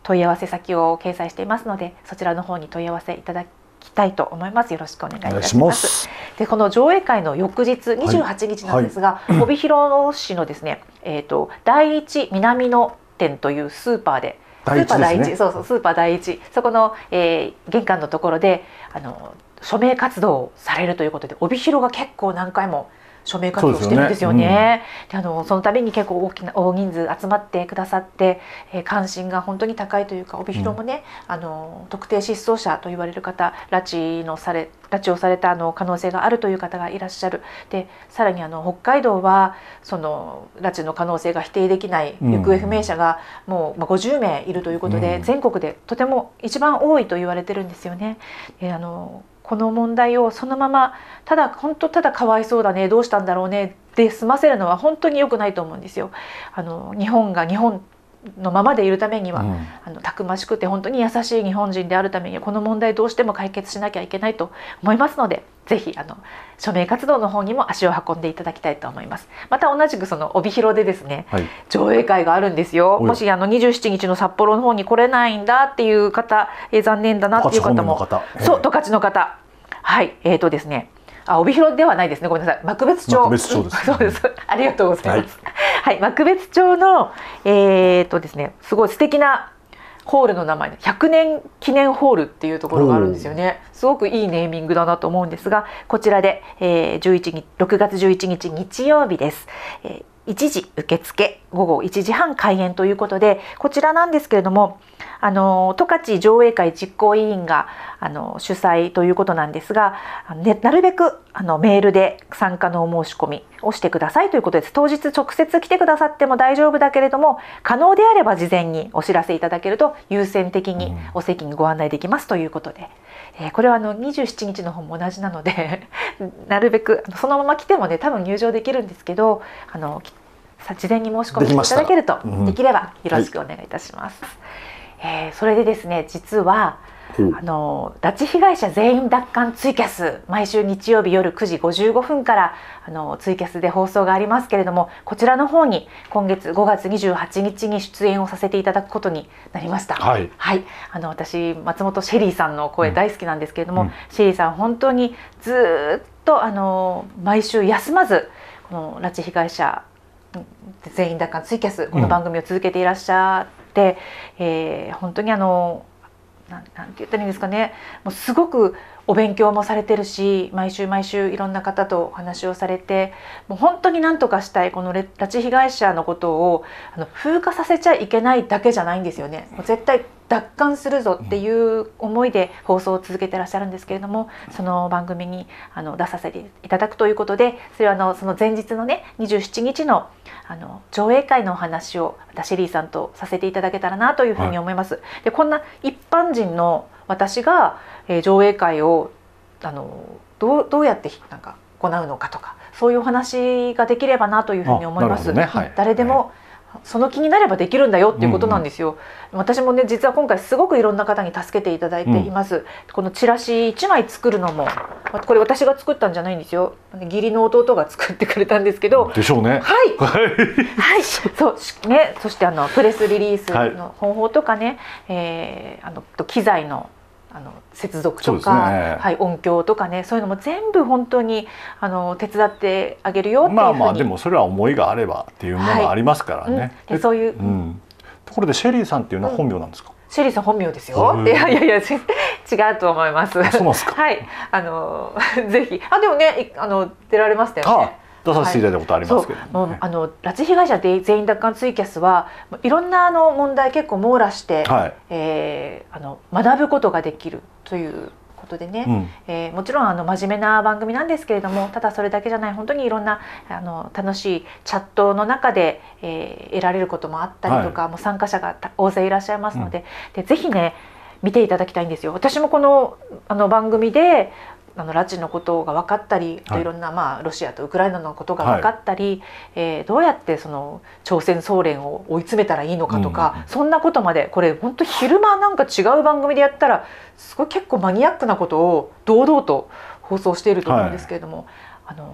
S2: 問い合わせ先を掲載していますので、そちらの方に問い合わせいただきたいと思います。よろしくお願いいたします。で、この上映会の翌日にじゅうはちにちなんですが、はいはい、帯広市のですね、えーと、第一南野店というスーパーで、スーパー第一、そうそう、スーパー第一、そこの、えー、玄関のところであの署名活動をされるということで、帯広が結構何回も署名活動してるんですよね。で、あのその度に結構大きな大人数集まってくださって、えー、関心が本当に高いというか、帯広もね、うん、あの特定失踪者と言われる方、拉致のされ拉致をされたあの可能性があるという方がいらっしゃる。で、さらにあの北海道はその拉致の可能性が否定できない行方不明者がもうごじゅうめいいるということで、うん、全国でとても一番多いと言われてるんですよね。えー、あのこの問題をそのままただ本当ただかわいそうだね、どうしたんだろうねで済ませるのは本当に良くないと思うんですよ。あの日本が日本のままでいるためには、うん、あのたくましくて本当に優しい日本人であるためにはこの問題どうしても解決しなきゃいけないと思いますので、ぜひあの署名活動の方にも足を運んでいただきたいと思います。また同じくその帯広でですね、はい、上映会があるんですよ。もしあのにじゅうしちにちの札幌の方に来れないんだっていう方、えー、残念だなっていう方も、そう、十勝の方、はい、えーとですね、あ、帯広ではないですね、ごめんなさい、幕別町、
S1: 幕別町です、
S2: そうです、ありがとうございます。はい、はい、幕別町のえーとですね、すごい素敵なホールの名前でひゃくねん記念ホールっていうところがあるんですよね。すごくいいネーミングだなと思うんですが、こちらで、えー、じゅういちにちろくがつじゅういちにち日曜日です。えー、いちじ受付、午後いちじはん開演ということで、こちらなんですけれども、あの十勝上映会実行委員があの主催ということなんですが、ね、なるべくあのメールで参加のお申し込みをしてくださいということです。当日直接来てくださっても大丈夫だけれども、可能であれば事前にお知らせいただけると優先的にお席にご案内できますということで、うん、えー、これはあのにじゅうしちにちの方も同じなのでなるべくそのまま来てもね、多分入場できるんですけど、あの事前に申し込みしていただけると、で, できればよろしくお願いいたします。はい、えー、それでですね、実はあの拉致被害者全員奪還ツイキャス、毎週日曜日夜くじごじゅうごふんからあのツイキャスで放送がありますけれども、こちらの方に今月ごがつにじゅうはちにちに出演をさせていただくことになりました。はい、はい、あの私松本シェリーさんの声大好きなんですけれども、うん、シェリーさん本当にずっとあの毎週休まずこの拉致被害者全員奪還ツイキャス、この番組を続けていらっしゃって、うん、えー、本当にあのなんなんて言ったらいいんですかね、もうすごくお勉強もされてるし、毎週毎週いろんな方とお話をされて、もう本当に何とかしたい、この拉致被害者のことをあの風化させちゃいけないだけじゃないんですよね。もう絶対奪還するぞっていう思いで放送を続けてらっしゃるんですけれども、その番組にあの出させていただくということで、それはあのその前日のねにじゅうしちにちのあの上映会のお話をシェリーさんとさせていただけたらなというふうに思います。はい、でこんな一般人の私が、えー、上映会をあのどう、どうやってなんか行うのかとか、そういうお話ができればなというふうに思います。ね、はい、誰でも、はい、その気になればできるんだよっていうことなんですよ。うんうん、私もね実は今回すごくいろんな方に助けていただいています。うん、このチラシいちまい作るのもこれ私が作ったんじゃないんですよ。義理の弟が作ってくれたんですけど。
S1: でしょうね。
S2: はい。はい。そうね。そしてあのプレスリリースの方法とかね、はい、えー、あの機材のあの接続とか、ね、はい、音響とかね、そういうのも全部本当にあの手伝ってあげるよっていうふうに。
S1: まあまあでもそれは思いがあればっていうものがありますからね。はい、
S2: うん、でそういう、
S1: うん、ところでシェリーさんっていうのは本名なんですか？
S2: うん、シェリーさん本名ですよ。いやいやいや違うと思います。
S1: そうなんですか。
S2: はい、あのぜひ、あでもねあの出られましたよね。あ
S1: 出させていただいたことありますけど、ね、
S2: はい、あの拉致被害者全員奪還ツイキャスはいろんなあの問題結構網羅して、はい、えー、あの学ぶことができるということでね、うん、えー、もちろんあの真面目な番組なんですけれども、ただそれだけじゃない本当にいろんなあの楽しいチャットの中で、えー、得られることもあったりとか、はい、もう参加者が大勢いらっしゃいますので、うん、でぜひね見ていただきたいんですよ。私もこのあの番組であの拉致のことが分かったり、はい、いろんな、まあ、ロシアとウクライナのことが分かったり、はい、えー、どうやってその朝鮮総連を追い詰めたらいいのかとか、うん、そんなことまでこれ本当昼間なんか違う番組でやったらすごい結構マニアックなことを堂々と放送していると思うんですけれども、はい、あの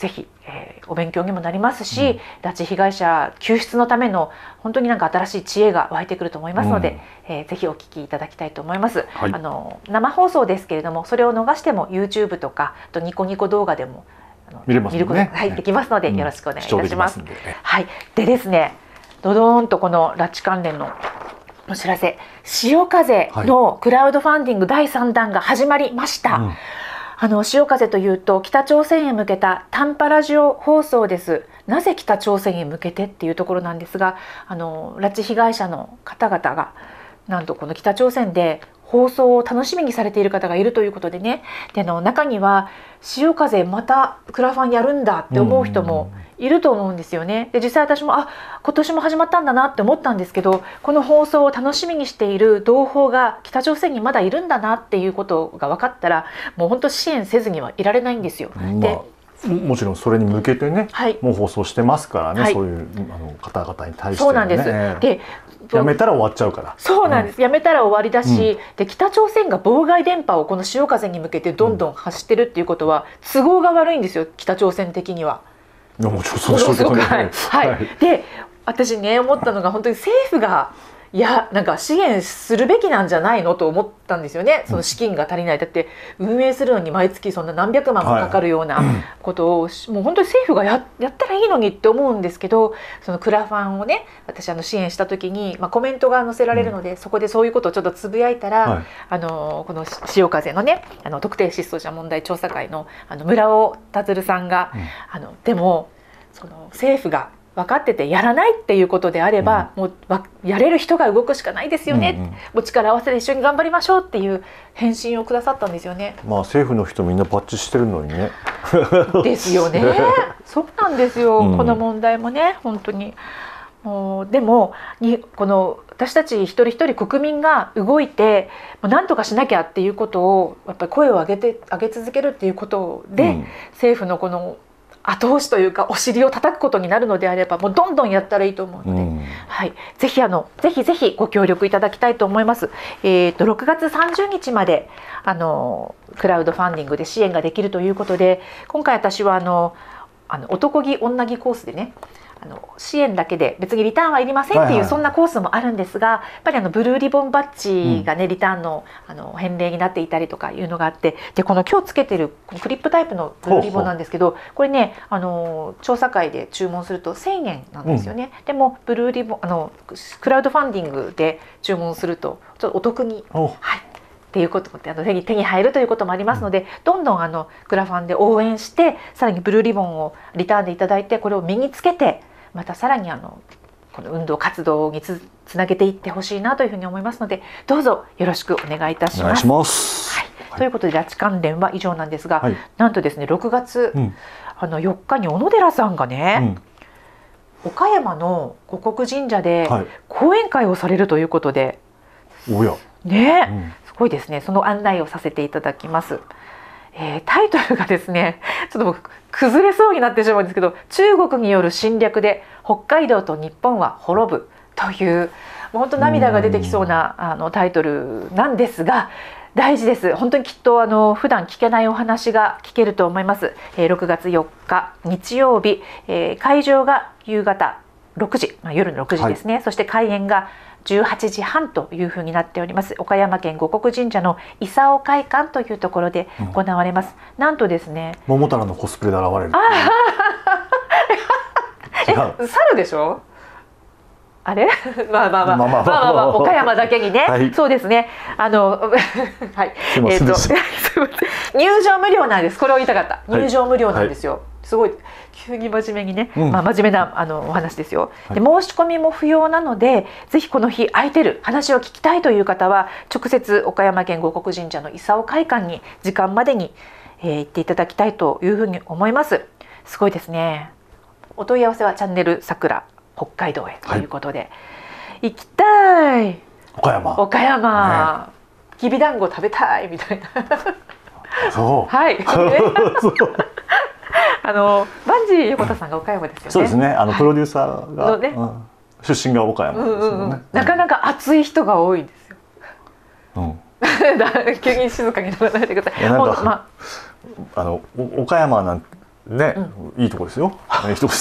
S2: ぜひ、えー、お勉強にもなりますし、うん、拉致被害者救出のための本当になんか新しい知恵が湧いてくると思いますので、うん、えー、ぜひお聞きいただきたいと思います。はい、あの生放送ですけれども、それを逃しても YouTube とかあとニコニコ動画でも
S1: 見れますね、
S2: 見ることが、はい、できますので、よろしくお願いいたします。うん、はい、でですね、ドドーンとこの拉致関連のお知らせ、潮風のクラウドファンディングだいさんだんが始まりました。はい、うん、あの潮風というと北朝鮮へ向けた短波ラジオ放送です。なぜ北朝鮮へ向けてっていうところなんですが、あの拉致被害者の方々がなんとこの北朝鮮で放送を楽しみにされている方がいるということでね、での中には潮風またクラファンやるんだって思う人もいると思うんですよね。で実際私もあ今年も始まったんだなって思ったんですけど、この放送を楽しみにしている同胞が北朝鮮にまだいるんだなっていうことが分かったら、もう本当支援せずにはいられないんですよ。で
S1: もちろんそれに向けてね、はい、もう放送してますからね、はい、そういうあの方々に対して、ね、
S2: そうなんです。で
S1: やめたら終わっちゃうから。
S2: そうなんです、うん、やめたら終わりだし、うん、で北朝鮮が妨害電波をこの潮風に向けてどんどん発してるっていうことは都合が悪いんですよ、北朝鮮的には。
S1: いやもちろんそうですよね。
S2: はい、はいはい、で私ね思ったのが本当に政府がいやなんか支援するべきなんじゃないのと思ったんですよね。その資金が足りない、だって運営するのに毎月そんな何百万もかかるようなことを、はい、もう本当に政府が や, やったらいいのにって思うんですけど、そのクラファンをね私あの支援した時に、まあ、コメントが載せられるので、うん、そこでそういうことをちょっとつぶやいたら、はい、あのこの潮風のねあの特定失踪者問題調査会 の, あの村尾達さんが、うん、あのでもその政府が分かっててやらないっていうことであれば、うん、もうやれる人が動くしかないですよね、うんうん、もう力を合わせて一緒に頑張りましょうっていう返信をくださったんですよね。
S1: まあ政府の人みんなバッチしてるのにね
S2: ですよねそうなんですよ、うん、この問題もね本当にもうでもにこの私たち一人一人国民が動いて何とかしなきゃっていうことをやっぱり声を上げて上げ続けるっていうことで、うん、政府のこの後押しというかお尻を叩くことになるのであればもうどんどんやったらいいと思うので、うん、はい、ぜひあのぜひぜひご協力いただきたいと思います。えーと、ろくがつさんじゅうにちまであのクラウドファンディングで支援ができるということで、今回私はあのあの男気女気コースでねあの支援だけで別にリターンはいりませんっていう、はいはい、そんなコースもあるんですが、やっぱりあのブルーリボンバッジがね、うん、リターン の, あの返礼になっていたりとかいうのがあって、でこの今日つけてるクリップタイプのブルーリボンなんですけど、これねあの調査会で注文するとせんえんなんですよね、うん、でもブルーリボンあのクラウドファンディングで注文するとちょっとお得に、はい、っていうことであの手に手に入るということもありますので、どんどんあのクラファンで応援して、さらにブルーリボンをリターンでいただいて、これを身につけてまたさらにあのこの運動活動に つ, つなげていってほしいなというふうに思いますので、どうぞよろしくお願いいたします。お願いします。はいはい、ということで拉致関連は以上なんですが、はい、なんとですねろくがつ、うん、あのよっかに小野寺さんがね、うん、岡山の護国神社で講演会をされるということで、
S1: はい、おや
S2: ね、うん、すごいですね。その案内をさせていただきます。えー、タイトルがですねちょっと僕崩れそうになってしまうんですけど、中国による侵略で北海道と日本は滅ぶという、もう本当涙が出てきそうなあのタイトルなんですが、大事です。本当にきっとあの普段聞けないお話が聞けると思います。えー、ろくがつよっか日曜日、えー、会場が夕方ろくじ、まあ、夜のろくじですね、はい、そして開演がじゅうはちじはんというふうになっております。岡山県護国神社の伊佐尾会館というところで行われます。うん、なんとですね、
S1: 桃太郎のコスプレで現れる。
S2: え、猿でしょ？あれ？まあまあまあまあまあまあまあ岡山だけにね、はい、そうですね。あのはい、えっと入場無料なんです。これを言いたかった。入場無料なんですよ。はいはい、すごい急に真面目にね、うん、まあ、真面目なあのお話ですよ。で申し込みも不要なので、ぜひこの日空いてる話を聞きたいという方は直接岡山県護国神社の伊佐尾会館に時間までに、えー、行っていただきたいというふうに思います。すごいですね。お問い合わせはチャンネルさくら北海道へということで、はい、行きたい
S1: 岡山
S2: 岡山、ね、きびだんご食べたいみたいな
S1: そう
S2: はいあのバンジー横田さんが岡山ですよね。
S1: そうですね。あのプロデューサーが、はい、ね、うん、出身が岡山ですよね。うんうんうん、
S2: なかなか熱い人が多いんですよ。うん、急に静かにならないでください。いやなんか、
S1: まあ、あの岡山なんね、うん、いいとこですよ。いいとこです。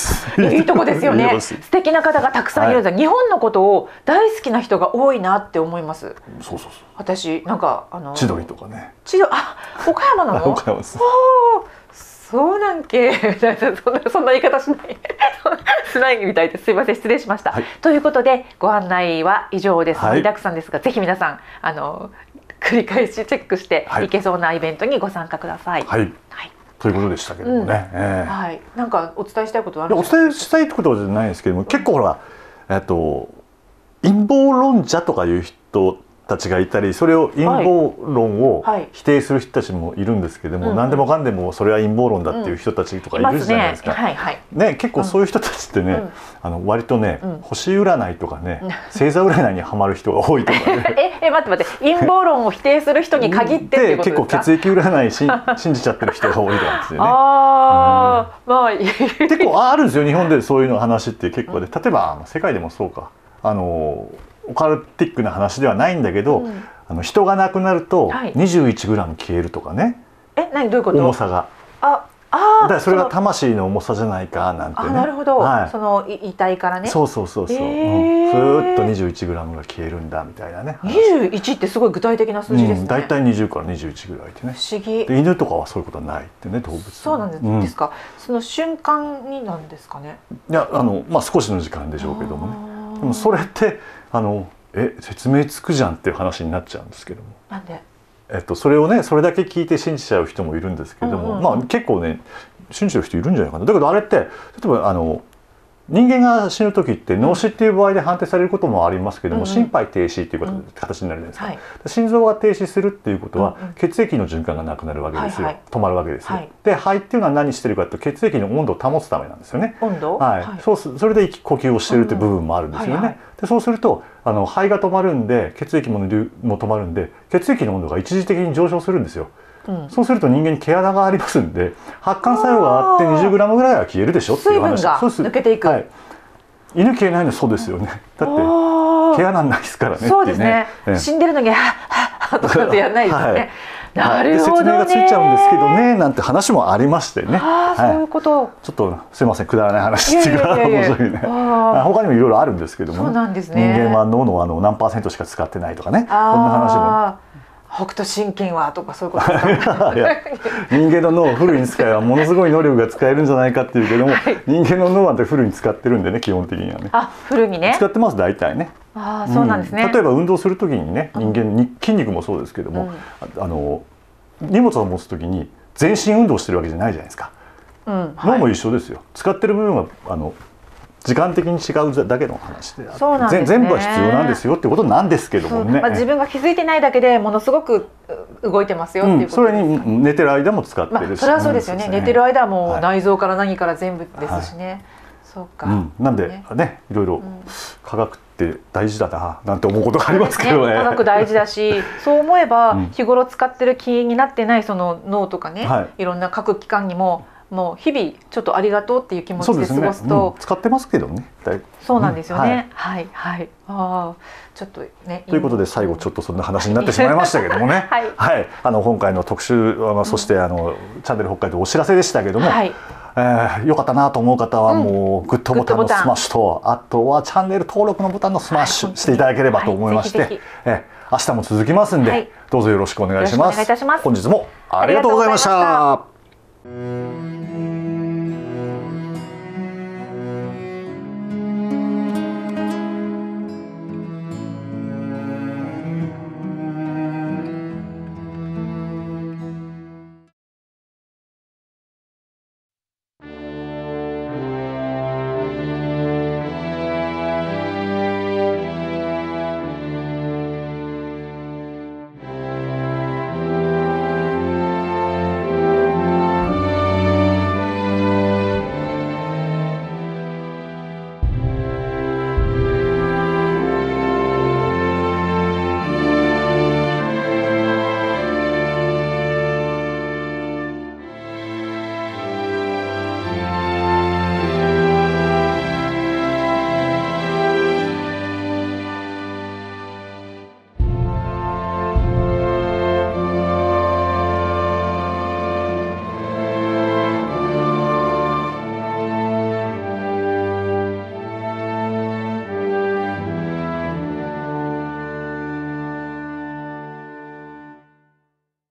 S2: いいとこですよね。素敵な方がたくさんいるんです。はい、日本のことを大好きな人が多いなって思います。
S1: そうそうそう。
S2: 私なんかあの
S1: 千鳥とかね。
S2: 千鳥、あ、岡山なの？
S1: 岡山です。
S2: そうなんけみたいな、そんなそんな言い方しないしないみたいです。すいません、失礼しました。はい、ということでご案内は以上です。盛りだくさんですが、ぜひ皆さんあの繰り返しチェックしていけそうなイベントにご参加ください。
S1: はい。はい、ということでしたけどもね。
S2: はい。なんかお伝えしたいことはあるん
S1: ですか？お伝えしたいことじゃないですけども、結構ほら、えっと陰謀論者とかいう人たちがいたり、それを陰謀論を否定する人たちもいるんですけども、はい、何でもかんでもそれは陰謀論だっていう人たちとかいるじゃないですか。ね、結構そういう人たちってね、うん、あの割とね、うん、星占いとかね、星座占いにはまる人が多いとかね。
S2: ええ、待って待って、陰謀論を否定する人に限ってっていうことですか？
S1: 結構血液占いし信じちゃってる人が多いとかですよね。
S2: ああ、まあ
S1: 結構あるんですよ、日本でそういうの話って結構で、例えば世界でもそうか、あのオカルティックな話ではないんだけど、うん、あの人が亡くなると にじゅういちグラム 消えるとかね。
S2: え、何どういうこと？
S1: 重さが。あ、あ、だからそれが魂の重さじゃないかなんてね。
S2: あ、なるほど。はい、その遺体からね。
S1: そうそうそうそう。えー、うん、ずーっと にじゅういちグラム が消えるんだみたいなね。
S2: にじゅういちってすごい具体的な数字ですね。
S1: だいたいにじゅうからにじゅういちぐらいってね。
S2: 不思議。
S1: で犬とかはそういうことはないってね、動物。
S2: そうなんですか。うん、その瞬間になんですかね。
S1: いや、あのまあ少しの時間でしょうけどもね。でもそれってあの。え、説明つくじゃんっていう話になっちゃうんですけども。
S2: なんで？
S1: えっとそれをね、それだけ聞いて信じちゃう人もいるんですけども、まあ結構ね信じてる人いるんじゃないかな。だけどあれって例えばあの人間が死ぬ時って脳死っていう場合で判定されることもありますけども、うん、心肺停止っていう形になるじゃないですか。はい、心臓が停止するっていうことは、うんうん、血液の循環がなくなるわけですよ。はいはい、止まるわけですよ。はい、で肺っていうのは何してるかって血液の温度を保つためなんですよね。
S2: 温度？
S1: はい。はい、そうすそれで呼吸をしてるっていう部分もあるんですよね。でそうするとあの肺が止まるんで血液も流も止まるんで血液の温度が一時的に上昇するんですよ。うん、そうすると人間に毛穴がありますんで発汗作用があって にじゅうグラム ぐらいは消えるでしょっていう話。
S2: 水分が抜けていく。はい、
S1: 犬消えないのそうですよね。だって毛穴ないですからね。
S2: そうですね。ね、死んでるのにはっはっとかってやらないですよね。はい、なるほどね。
S1: 説明がついちゃうんですけどね、なんて話もありましてね。
S2: ああ、そういうこと。
S1: ちょっとすいません、くだらない話っていうか面白いね。他にもいろいろあるんですけども、
S2: そうなんですね。
S1: 人間は脳のあの何パーセントしか使ってないとかね。こんな話も。
S2: 北斗神拳はとかそういうことですか？
S1: いや人間の脳をフルに使えばものすごい能力が使えるんじゃないかっていうけども、はい、人間の脳なんてフルに使ってるんでね、基本的にはね。
S2: あ、フルにね。
S1: 使ってます大体ね。
S2: ああ、そうなんですね。
S1: うん、例えば運動する時にね、人間に筋肉もそうですけども、うん、あの荷物を持つ時に全身運動してるわけじゃないじゃないですか。うん、はい、脳も一緒ですよ。使ってる部分はあの時間的に違うだけの話であって、ね、全部は必要なんですよってことなんですけどもね、
S2: まあ、自分が気づいてないだけでものすごく動いてますよっていうことです、うん、
S1: それに寝てる間も使ってるし、まあ、
S2: それはそうですよね、うん、寝てる間はもう内臓から何から全部ですしね、はい、そうか、うん、
S1: なんで ね, ねいろいろ科学って大事だななんて思うことがありますけどね、
S2: ね、科学大事だしそう思えば日頃使ってる気になってないその脳とかね、はい、いろんな各機関にももう日々ちょっとありがとうっていう気持ちで過ごすと、ね、うん、使
S1: ってますけどね。
S2: そうなんですよね。うん、はいはい、ああちょっとね。
S1: ということで最後ちょっとそんな話になってしまいましたけどもね。はい、はい、あの今回の特集、うん、そしてあのチャンネル北海道お知らせでしたけども、はい、えー、よかったなと思う方はもうグッドボタンのスマッシュと、うん、あとはチャンネル登録のボタンのスマッシュしていただければと思いまして、はい、えー、明日も続きますんで、はい、どうぞよろしくお願いします。
S2: よろしくお願いいたします。
S1: 本日もありがとうございました。